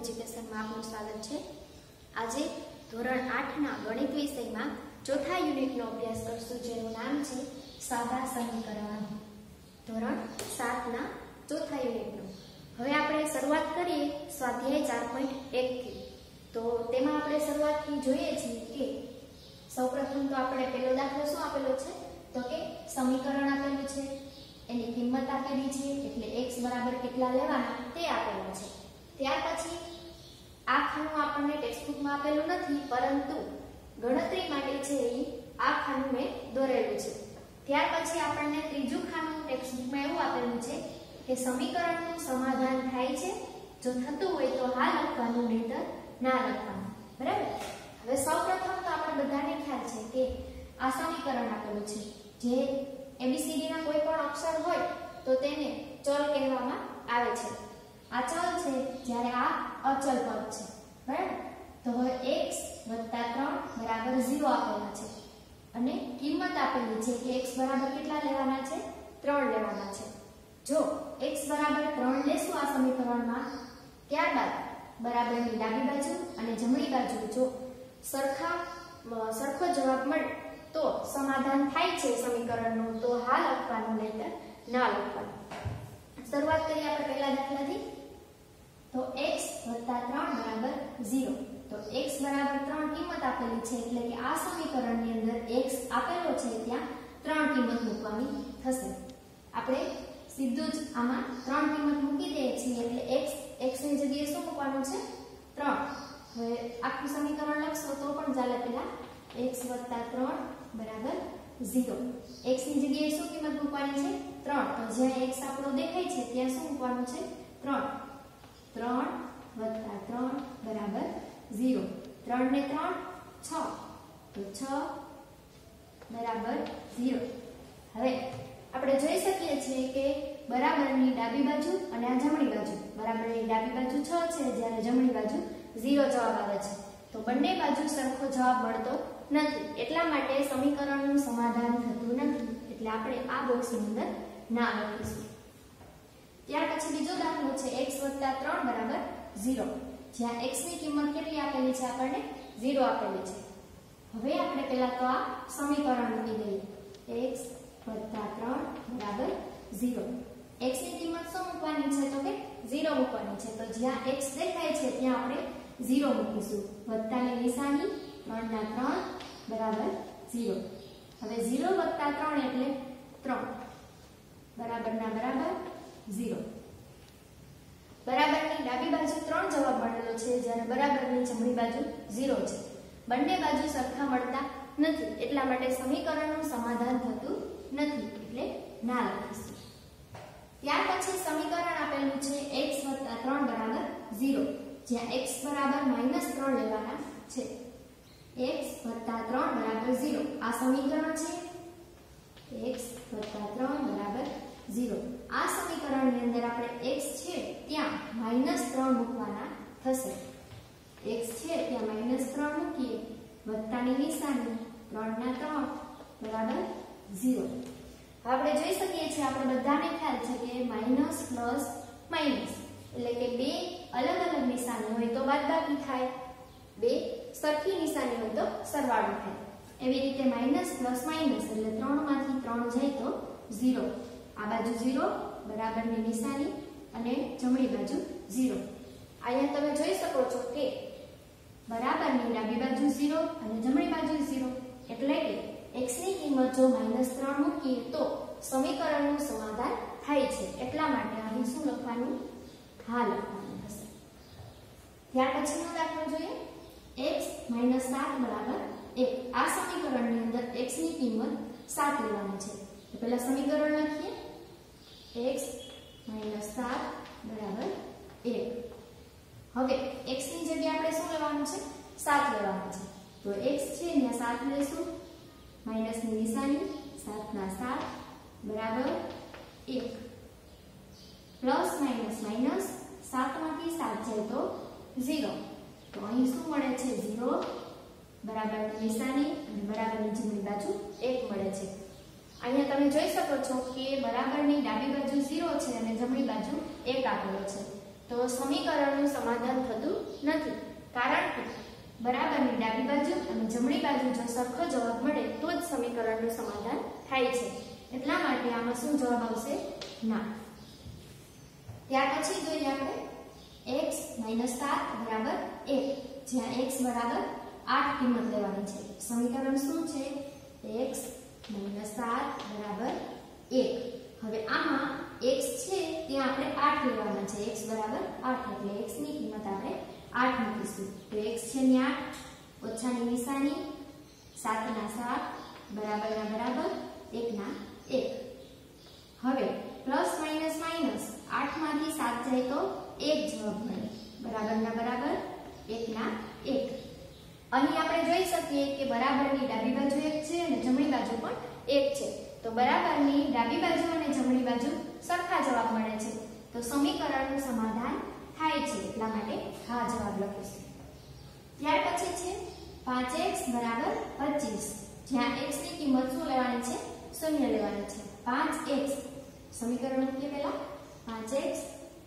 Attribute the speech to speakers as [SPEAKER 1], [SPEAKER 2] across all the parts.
[SPEAKER 1] એજ્યુકેશનમાં આપનું સ્વાગત છે। આજે ધોરણ 8 ના ગણિત વિષયમાં ચોથા યુનિટનો અભ્યાસ કરશું, જેનું નામ છે સાદા સમીકરણો। ધોરણ 7 ના ચોથા યુનિટનો હવે આપણે શરૂઆત કરીએ સ્વાધ્યાય 4.1 થી। તો તેમાં આપણે શરૂઆતથી જોઈએ છીએ કે સૌપ્રથમ તો આપણે પહેલો દાખલો શું આપેલો છે, તો કે સમીકરણ આપેલું છે, એની કિંમત આપેલી છે, એટલે x બરાબર કેટલા લેવાના તે આપેલા છે। ત્યાર પછી આ ખાનું આપણને ટેક્સ્ટબુકમાં આપેલું નથી, પરંતુ ગણતરી માટે છે એ આ ખાનું મેં દોરેલું છે। ત્યાર પછી આપણને ત્રીજું ખાનું ટેક્સ્ટબુકમાં એવું આપેલું છે કે સમીકરણનું સમાધાન થાય છે, જો થતું હોય તો હા લખવાનું, નહીતર ના લખવાનું, બરાબર। હવે સૌપ્રથમ તો આપણે બધાને ખ્યાલ છે કે આ સમીકરણ આપેલું છે, જે ABCD ના કોઈ પણ અક્ષર હોય તો તેને ચલ કહેવામાં આવે છે। આ ચલ છે જ્યારે આ અચલ પદ છે, બરાબર। તો હવે x + 3 બરાબર 0 આપેલા છે અને કિંમત આપેલી છે કે x બરાબર કેટલા લેવાના છે, 3 લેવાના છે। જો x બરાબર 3 લેશું આ સમીકરણમાં, ત્યારબાદ બરાબરની ડાબી બાજુ અને જમણી બાજુ જો સરખો જવાબ મળે તો સમાધાન થાય છે સમીકરણનું, તો હા લખવાનું, નહીતર ના લખવાનું। શરૂઆત કરીએ આપણે પહેલા દાખલાથી। તો x + 3 બરાબર 0। તો x બરાબર 3 કિંમત આપેલી છે, એટલે કે આ સમીકરણની અંદર x આપેલો છે ત્યાં 3 કિંમત મૂકવાની થશે। આપણે સીધું જ આમાં 3 કિંમત મૂકી દઈએ છીએ, એટલે x ની જગ્યાએ શું મૂકવાનું છે, 3। હવે આખું સમીકરણ લખશો તો પણ ચાલે, પહેલા x + 3 બરાબર 0। x ની જગ્યાએ શું કિંમત મૂકવાની છે, 3। તો જ્યાં x આપણો દેખાય છે ત્યાં શું મૂકવાનું છે, 3। 3 + 3 બરાબર 0। 3 ને 3 6, તો 6 બરાબર 0। હવે આપણે જોઈ શકીએ છીએ કે બરાબરની ડાબી બાજુ અને આ જમણી બાજુ, બરાબરની ડાબી બાજુ 6 છે, જ્યારે જમણી બાજુ 0 જવાબ આવે છે। તો બંને બાજુ સરખો જવાબ મળતો નથી, એટલા માટે સમીકરણનું સમાધાન થતું નથી, એટલે આપણે આ બોક્સની અંદર ના લખીશું। ત્યાર પછી બીજો દાખલો છે x + 3 બરાબર 0, જ્યાં x ની કિંમત કેટલી આપેલી છે, આપણને 0 આપેલી છે। હવે આપણે પહેલા તો આ સમીકરણ મૂકી દઈએ, x + 3 બરાબર 0। x ની કિંમત શું મૂકવાની છે, તો કે 0 મૂકવાની છે। તો જ્યાં x દેખાય છે ત્યાં આપણે 0 મૂકીશું, વત્તાની નિશાની, 3 ના 3 બરાબર 0। હવે 0 + 3 એટલે 3, બરાબરના બરાબર 0। બરાબરની ડાબી બાજુ 3 જવાબ મળેલો છે, જ્યારે બરાબરની જમણી બાજુ 0 છે। બંને બાજુ સરખા મળતા નથી, એટલા માટે સમીકરણનું સમાધાન થતું નથી, એટલે ના લખીશું। ત્યાર પછી સમીકરણ આપેલું છે x + 3 બરાબર 0, જ્યાં x બરાબર -3 લેવાના છે। x + 3 બરાબર 0 આ સમીકરણ છે, x + 3 બરાબર 0। આ સમીકરણની અંદર આપણે x છે ત્યાં -3 મૂકવાના થશે। x છે ત્યાં -3 મૂકીએ, વત્તાની નિશાની, 3 ના 3 બરાબર 0। આપણે જોઈ શકીએ છીએ, આપણે બધાને ખ્યાલ છે કે માઈનસ પ્લસ માઈનસ એટલે કે બે અલગ અલગ નિશાની હોય તો બાદબાકી થાય, બે સરખી નિશાની હોય તો સરવાળો થાય। એવી રીતે માઈનસ પ્લસ માઈનસ એટલે 3 માંથી 3 જાય તો 0। આ બાજુ 0, બરાબરની નિશાની, અને જમણી બાજુ 0। અહીંયા તમે જોઈ શકો છો કે બરાબરની ડાબી બાજુ 0 અને જમણી બાજુ 0, એટલે કે x ની કિંમત જો -3 મૂકીએ તો સમીકરણનું સમાધાન થાય છે, એટલા માટે અહીં શું લખવાનું, હા લખવાનું થશે। ત્યાર પછીનો દાખલો જોઈએ, x - 7 બરાબર 1। આ સમીકરણની અંદર x ની કિંમત 7 લેવાની છે, તો પહેલા સમીકરણ લખીએ, x - 7 બરાબર 1। હવે x ની જગ્યાએ આપણે શું લેવાનું છે, 7 લેવાનું છે। તો x છે ત્યાં 7 લેશું, માઈનસની નિશાની, 7 ના 7 બરાબર 1। પ્લસ માઈનસ માઈનસ, 7 માંથી 7 જાય તો 0, તો અહીં શું મળે છે, 0, બરાબરની નિશાની અને બરાબરની જમણી બાજુ 1 મળે છે। અહીંયા તમે જોઈ શકો છો કે બરાબરની ડાબી બાજુ 0 છે અને જમણી બાજુ 1 આપેલો છે, તો સમીકરણનું સમાધાન થતું નથી, કારણ કે બરાબરની ડાબી બાજુ અને જમણી બાજુ જો સરખો જવાબ મળે તો જ સમીકરણનું સમાધાન થાય છે. એટલા માટે આમાં શું જવાબ આવશે? ના. ત્યાર પછી જોઈએ આપણે x - 7 બરાબર 1, જ્યાં x બરાબર 8 કિંમત લેવાની છે. સમીકરણ શું છે? x - 7 બરાબર 1. હવે આમાં x છે ત્યાં આપણે 8 લેવાના છે. x બરાબર 8 એટલે x ની કિંમત આપણે 8 મૂકીશું. તો x છે ને 8, ઓછાની નિશાની, 7 ના 7 બરાબરના બરાબર 1 ના 1. હવે પ્લસ માઈનસ માઈનસ 8 માંથી 7 જાય તો 1 જવાબ મળે, બરાબરના બરાબર 1 ના 1. અહીં આપણે જોઈ શકીએ કે બરાબરની ડાબી બાજુ 1 છે અને જમણી બાજુ પણ 1 છે. તો બરાબરની ડાબી બાજુ અને જમણી બાજુ સરખા જવાબ મળે છે, તો સમીકરણનું સમાધાન થાય છે. એટલા માટે હા જવાબ લખીશું. ત્યાર પછી છે 5x બરાબર 25, જ્યાં x ની કિંમત શું લેવાની છે? 0 લેવાની છે. 5x સમીકરણ મૂકીએ પહેલા 5x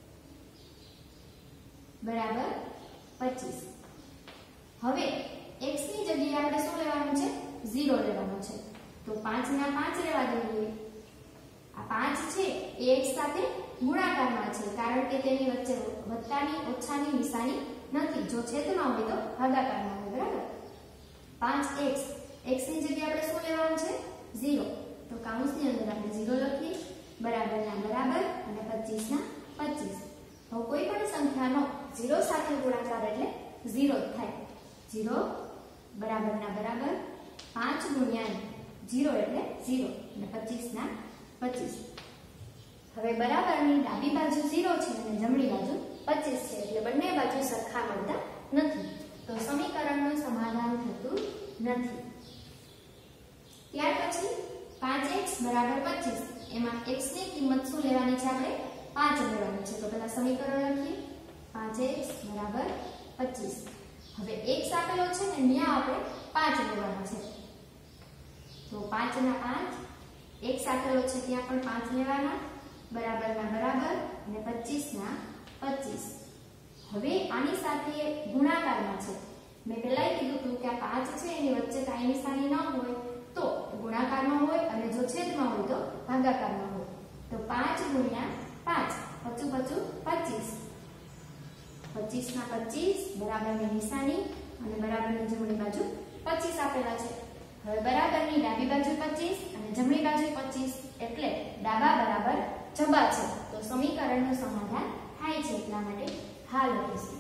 [SPEAKER 1] બરાબર 25. હવે x ની જગ્યાએ આપણે શું લેવાનું છે? 0 લેવાનું છે. તો 5 ના 5 લેવા દઈએ. આ 5 છે એ x સાથે ગુણાકારમાં છે, કારણ કે તેની વચ્ચે વત્તાની ઓછાની નિશાની નથી. જો છેદમાં હોય તો ભાગાકારમાં હોય, બરાબર? 5x x ની જગ્યાએ આપણે શું લેવાનું છે? 0. તો કૌંસની અંદર આપણે 0 લખીએ, બરાબરના બરાબર અને 25 ના 25. હવે કોઈ પણ સંખ્યાનો 0 સાથે ગુણાકાર એટલે 0 જ થાય. 0 બરાબરના બરાબર 5 ગુણ્યા 0 એટલે 0 અને 25 ના 25. હવે બરાબરની ડાબી બાજુ 0 છે અને જમણી બાજુ 25 છે, એટલે બંને બાજુ સરખા મળતા નથી, તો સમીકરણનું સમાધાન થતું નથી. ત્યાર પછી 5x બરાબર 25, એમાં x ની કિંમત શું લેવાની છે? આપણે 5 લેવાની છે. તો પહેલા સમીકરણ લખીએ 5x બરાબર 25. હવે x આપેલો છે ને ત્યાં આપણે 5 લેવાના છે. તો 5 ના 5, x આપેલો છે ત્યાં પણ 5 લેવાના, બરાબરના બરાબર અને 25 ના 25. હવે આની સાથે ગુણાકારમાં છે. મેં પહેલા કીધું હતું કે આ 5 છે એની વચ્ચે કાંઈ નિશાની ન હોય તો ગુણાકારમાં હોય, અને જો છેદમાં હોય તો ભાગાકારમાં હોય. તો 5 ગુણ્યા 5 પચું પચું 25, 25 ના 25 બરાબરની નિશાની અને બરાબરની જમણી બાજુ 25 આપેલા છે. હવે બરાબરની ડાબી બાજુ 25 અને જમણી બાજુ 25 એટલે ડાબા બરાબર જબા છે, તો સમીકરણનું સમાધાન થાય છે. એટલા માટે હા લખીશું.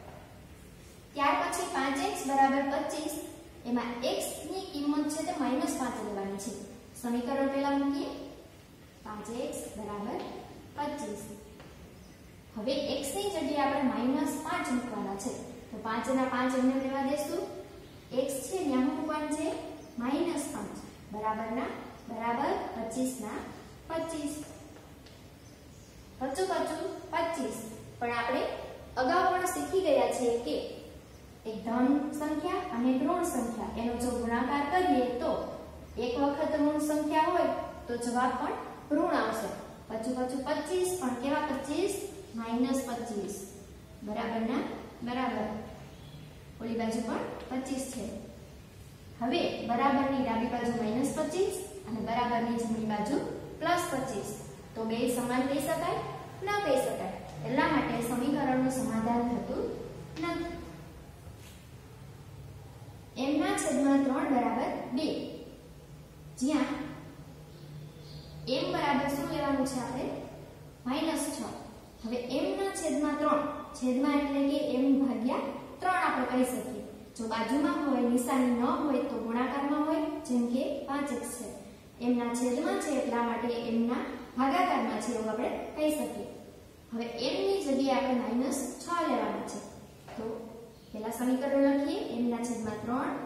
[SPEAKER 1] ત્યાર પછી 5x બરાબર 25, એમાં x ની કિંમત છે તે -5 લેવાની છે. સમીકરણ પહેલા મૂકીએ 5x બરાબર 25. હવે x ની જગ્યાએ આપણે -5 મૂકવાના છે. તો 5 ના 5 એમને લેવા દેશું. x છે ત્યાં મૂકવાનું છે -5 બરાબરના બરાબર 25 ના 25. પચું પચું 25. પણ આપણે અગાઉ પણ શીખી ગયા છે કે એક ધન સંખ્યા અને એક ઋણ સંખ્યા એનો જો ગુણાકાર કરીએ તો એક વખત ઋણ સંખ્યા હોય તો જવાબ પણ ઋણ આવશે. પચું પચું 25, પણ કેવા 25? -25 બરાબરના બરાબર. ઓલી બાજુ પણ 25 છે. હવે બરાબરની ડાબી બાજુ -25 અને બરાબરની જમણી બાજુ +25, તો બે સમાન કહી શકાય? ન કહી શકાય. એટલા માટે સમીકરણનું સમાધાન થતું નથી. m ના છેદમાં 3 બરાબર 2, જ્યાં m બરાબર શું લેવાનું છે આપણે? -6. હવે m ના છેદમાં 3, છેદમાં એટલે કે m ભાગ્યા 3 આપણે કહી શકીએ. જો બાજુમાં હોય, નિશાની ન હોય તો ગુણાકારમાં હોય, જેમ કે 5x છે. m ના છેદમાં છે એટલા માટે m ના ભાગાકારમાં છે એવું આપણે કહી શકીએ. હવે m ની જગ્યાએ આપણે -6 લેવાના છે. તો પહેલા સમીકરણ લખીએ m ના છેદમાં 3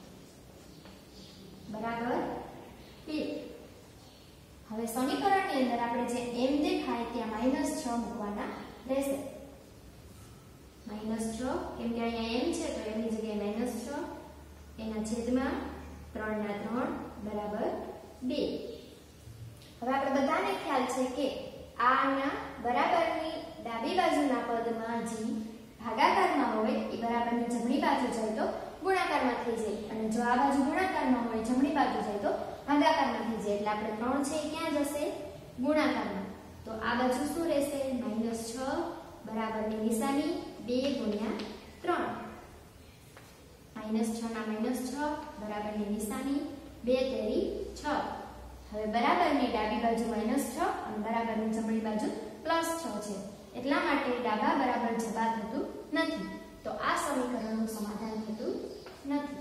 [SPEAKER 1] બરાબર 2. હવે સમીકરણની અંદર આપણે જે m દેખાય ત્યાં -6 મૂકવાના રહેશે. -6 કેમ કે અહીંયા m છે તો m ની જગ્યાએ -6, એના છેદમાં 3 ના 3 બરાબર 2. હવે આપણે બધાને ખ્યાલ છે કે આના બરાબરની ડાબી બાજુના પદમાં જે ભાગાકારમાં હોય એ બરાબરની જમણી બાજુ જાય તો ગુણાકારમાં થઈ જાય, અને જો આ બાજુ ગુણાકારમાં હોય જમણી બાજુ જાય તો ભાગાકારમાં થઈ જાય. એટલે આપણે 3 છે એ ક્યાં જશે? ગુણાકારમાં. તો આ બાજુ શું રહેશે? -6 બરાબરની નિશાની 2 ગુણ્યા 3. -6 ના -6 બરાબરની નિશાની 2 તેરી 6. હવે બરાબરની ડાબી બાજુ -6 અને બરાબરની જમણી બાજુ +6 છે, એટલા માટે ડાબા બરાબર જબા થતું નથી. તો આ સમીકરણનું સમાધાન થતું નથી.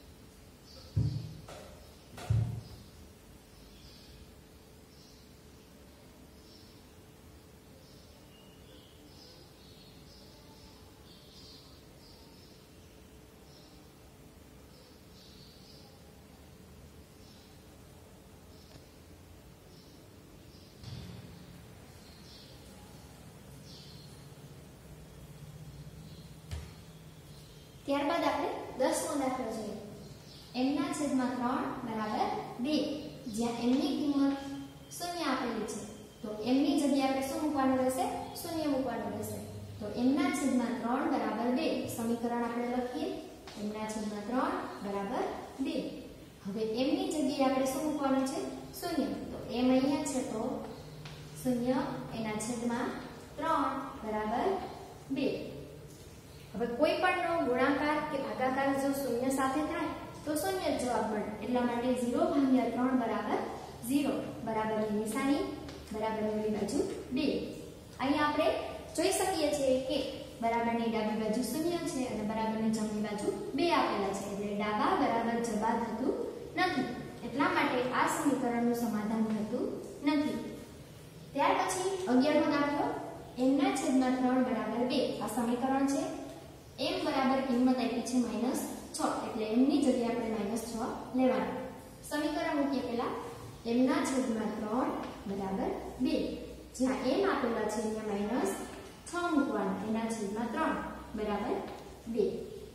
[SPEAKER 1] ત્યારબાદ આપણે 10મો દાખલો જોઈએ. m ના છેદમાં 3 બરાબર 2, જ્યાં m ની કિંમત 0 આપેલી છે તો m ની જગ્યાએ આપણે શું મૂકવાનું રહેશે? 0 મૂકવાનું રહેશે. તો m ના છેદમાં 3 બરાબર 2 સમીકરણ આપણે લખીએ. m ના છેદમાં 3 બરાબર 2. હવે m ની જગ્યાએ આપણે શું મૂકવાનું છે? 0. તો m અહીંયા છે તો 0 એના છેદમાં 3 બરાબર 2. હવે કોઈ પણનો ગુણાકાર કે ભાગાકાર જો 0 સાથે થાય તો 0 જ જવાબ મળે, એટલા માટે 0/3 બરાબર 0. બરાબરની નિશાની બરાબરની બાજુ 2. અહીંયા આપણે જોઈ શકીએ છીએ કે બરાબરની ડાબી બાજુ 0 છે અને બરાબરની જમણી બાજુ 2 આપેલા છે, એટલે ડાબા બરાબર જબા થતું નથી, એટલા માટે આ સમીકરણનું સમાધાન થતું નથી. ત્યાર પછી 11મો દાખલો. m ના છેદમાં 3 બરાબર 2 આ સમીકરણ છે. m બરાબર કિંમત આપી છે -6, એટલે m ની જગ્યાએ આપણે -6 લેવાનું. સમીકરણ મૂકીએ પહેલા. m ના છેદમાં 3 બરાબર 2, જ્યાં m આપેલા છે અહીંયા -6 મૂકવાનું, એના છેદમાં 3 બરાબર 2.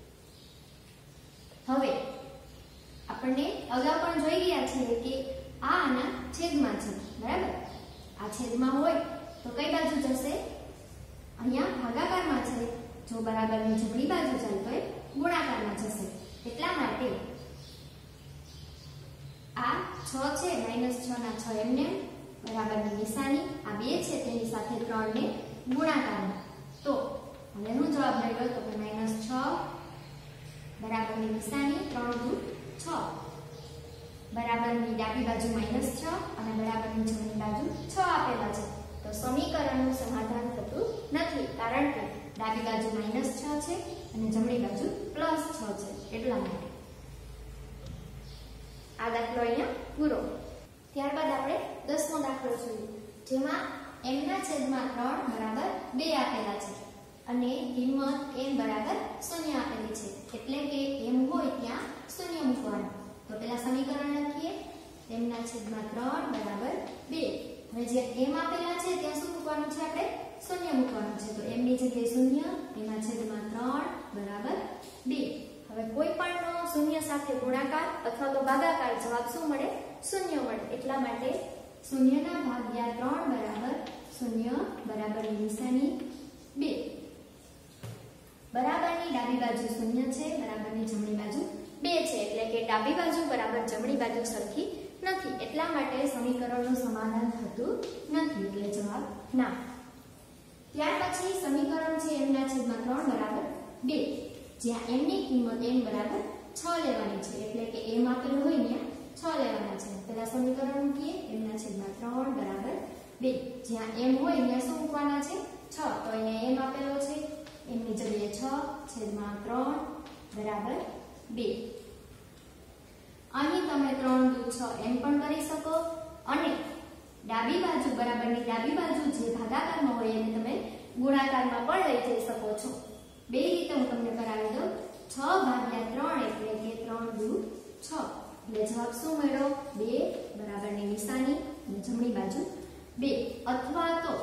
[SPEAKER 1] હવે આપણને અગાઉ પણ જોઈ ગયા છે કે આ આના છેદમાં છે, બરાબર? આ છેદમાં હોય તો કઈ બાજુ જશે? અહીંયા ભાગાકારમાં છે. જો બરાબરની જમણી બાજુ જાય તો એ ગુણાકારમાં જશે, એટલા માટે આ 6 છે -6 ના 6 એમને બરાબરની નિશાની, આ 2 છે તેની સાથે 3 ને ગુણાકારમાં. તો હવે શું જવાબ મળ્યો? તો કે -6 બરાબરની નિશાની 3 દુ 6. બરાબરની ડાબી બાજુ -6 અને બરાબરની જમણી બાજુ 6 આપેલા છે, તો સમીકરણનું સમાધાન થતું નથી, કારણ કે ડાબી બાજુ -6 છે અને જમણી બાજુ +6 છે, એટલા માટે. આ દાખલો અહીંયા પૂરો. ત્યારબાદ આપણે 10મો દાખલો જોઈએ, જેમાં m ના છેદમાં 3 બરાબર 2 આપેલા છે અને કિંમત m બરાબર 0 આપેલી છે, એટલે કે m હોય ત્યાં 0 મૂકવાનું. તો પેલા સમીકરણ લખીએ. m ના છેદમાં 3 બરાબર 2. હવે જે m આપેલા છે ત્યાં શું મૂકવાનું છે? આપણે 0 મૂકવાનું છે. તો m ની જગ્યાએ 0, એના છેદમાં 3 બરાબર 2. હવે કોઈ પણનો 0 સાથે ગુણાકાર અથવા તો ભાગાકાર જવાબ શું મળે? 0 મળે, એટલા માટે 0/3 બરાબર 0 બરાબરની નિશાની 2. બરાબરની ડાબી બાજુ 0 છે, બરાબરની જમણી બાજુ 2 છે, એટલે કે ડાબી બાજુ બરાબર જમણી બાજુ સરખી નથી, એટલા માટે સમીકરણનું સમાધાન થતું નથી, એટલે જવાબ ના. ત્યાર પછી સમીકરણ છે m ના છેદમાં 3 બરાબર 2, જ્યાં m ની કિંમત m બરાબર 6 લેવાની છે, એટલે કે m આપેલું હોય ત્યાં 6 લેવાના છે. પેલા સમીકરણ મૂકીએ. m ના છેદમાં 3 બરાબર 2, જ્યાં m હોય ત્યાં શું મૂકવાના છે? 6. તો અહીંયા m આપેલો છે, m ની જગ્યાએ 6 છેદમાં 3 બરાબર 2. અહીં તમે 3 દુ 6 એમ પણ કરી શકો, અને ડાબી બાજુ બરાબરની ડાબી બાજુ જે ભાગાકારમાં હોય એને તમે ગુણાકારમાં પણ લઈ જઈ શકો છો. બે રીતે હું તમને કરાવી દઉં. 6/3 એટલે કે 3 દુ 6, એટલે જવાબ શું મળ્યો? 2 બરાબરની નિશાની અને જમણી બાજુ 2. અથવા તો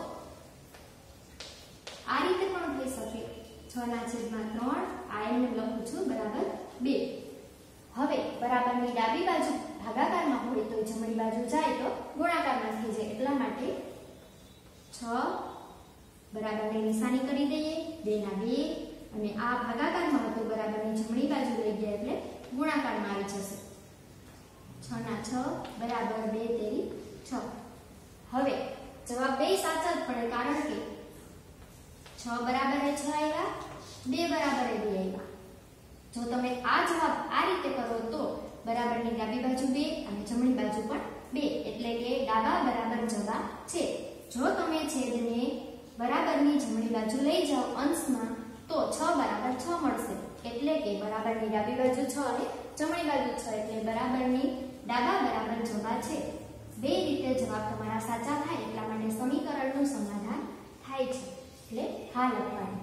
[SPEAKER 1] આ રીતે પણ થઈ શકે. 6/3 આ એમને લખું છું બરાબર 2. હવે બરાબરની ડાબી બાજુ ભાગાકારમાં હોય તો જમણી બાજુ જાય તો ગુણાકારમાં થઈ જાય, એટલા માટે 6 બરાબરની નિશાની કરી દઈએ 2 ના 2 અને આ ભાગાકારમાં હતું બરાબરની જમણી બાજુ લઈ ગયા એટલે ગુણાકારમાં આવી જશે 6 ના 6 બરાબર 2 તેરી 6. હવે જવાબ બે સાચા જ પડે કારણ કે 6 બરાબર 6 આવ્યા 2 બરાબર 2 આવ્યા. જો તમે આ જવાબ આ રીતે કરો તો બરાબરની ડાબી બાજુ 2 અને જમણી બાજુ પણ 2 એટલે કે ડાબા બરાબર જવાબ છે. જો તમે છેદને બરાબરની જમણી બાજુ લઈ જાઓ અંશમાં તો 6 બરાબર 6 મળશે એટલે કે બરાબરની ડાબી બાજુ 6 અને જમણી બાજુ 6 એટલે બરાબરની ડાબા બરાબર જવાબ છે. બે રીતે જવાબ તમારા સાચા થાય એટલા માટે સમીકરણનું સમાધાન થાય છે એટલે હા લખવાનું.